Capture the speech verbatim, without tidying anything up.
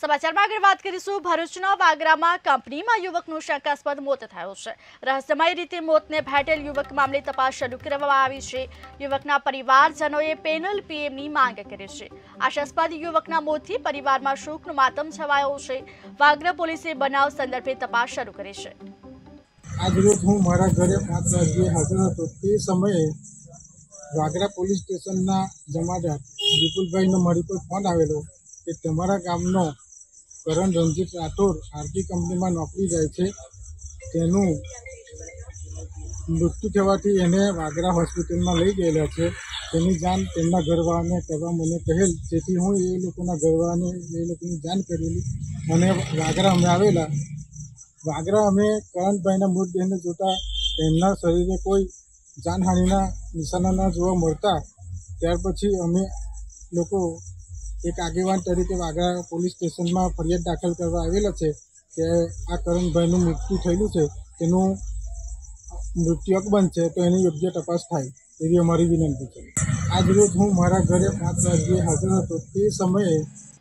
સમાચારમાં આગળ વાત કરીશું। ભરૂચના વાગરામાં કંપનીમાં યુવકનું શંકાસ્પદ મોત થયું છે। રહસ્યમય રીતે મોતને ભેટેલ યુવક મામલે તપાસ શરૂ કરવામાં આવી છે। યુવકના પરિવારજનોએ પેનલ પીએમની માંગ કરી છે। આશાસ્પદ યુવકના મોતથી પરિવારમાં શોકનો માતમ છવાયો છે। વાગરા પોલીસે બનાવ સંદર્ભે તપાસ શરૂ કરી છે। આજરોજ હું મારા ઘરે પાંચ વાગ્યે હાજર હતો। તે સમયે વાગરા પોલીસ સ્ટેશનના જમાદાર વિપુલભાઈનો મારી પર ફોન આવેલો કે તમારા ગામનો કરણ રણજીત રાઠોડ આરતી કંપનીમાં નોકરી જાય છે, તેનું મૃત્યુ થવાથી એને વાગરા હોસ્પિટલમાં લઈ ગયેલા છે। તેની જાણ તેમના ઘરવાળાને કરવા મને કહેલ, જેથી હું એ લોકોના ઘરવાળાને એ લોકોની જાણ કરેલી અને વાગરા અમે આવેલા। વાગરા અમે કરણભાઈના મૃતદેહને જોતા તેમના શરીરે કોઈ જાનહાનિના નિશાના ન જોવા મળતા ત્યાર પછી અમે લોકો એક આગેવાન તરીકે વાગરા પોલીસ સ્ટેશનમાં ફરિયાદ દાખલ કરવા આવેલા છે કે આ કરણભાઈનું મૃત્યુ થયેલું છે, તેનું મૃત્યુ અકબંધ છે, તો એની યોગ્ય તપાસ થાય એવી અમારી વિનંતી છે। આજરોજ હું મારા ઘરે પાંચ વાગ્યે હાજર હતો। તે સમયે